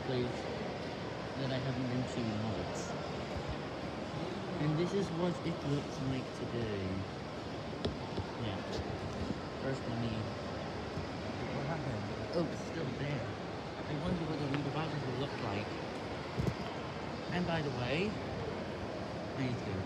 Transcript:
place that I haven't been to in months. And this is what it looks like today. Yeah. First money. What happened? Oh, it's still there. I wonder what the redevices will look like. And by the way, I need to go.